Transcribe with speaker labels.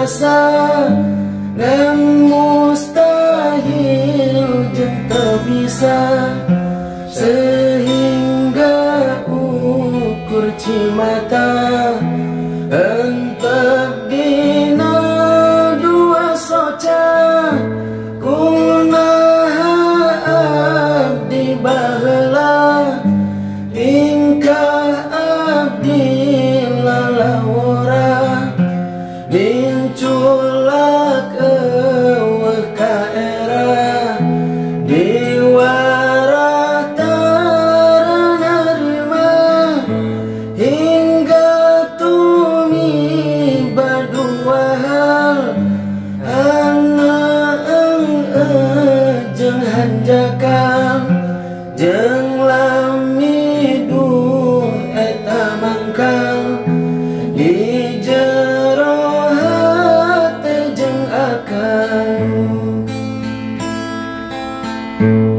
Speaker 1: asa dan mustahil jeung teu bisa, sehingga ukur cimata entep dina dua soca kunaha abdi baheula tingkah abdi lalawora minculak eueuh ka era diwara tara narima hingga tumiba dua hal jeung hanjakal jeung lamiduh eta mangkal di jero hate jeung akal.